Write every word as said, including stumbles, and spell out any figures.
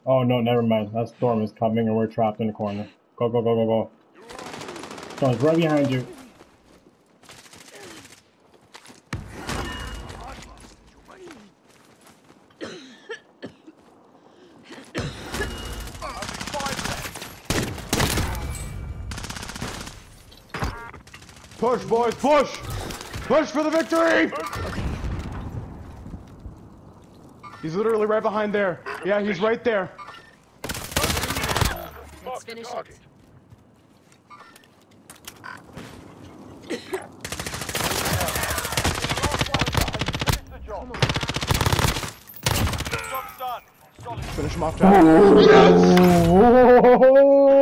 Oh no, never mind. That storm is coming and we're trapped in the corner. Go, go, go, go, go. Storm's right behind you. Push, boys, push! Push for the victory! Okay. He's literally right behind there. Yeah, he's right there. Let's finish it. Finish him off, Jack. Yes!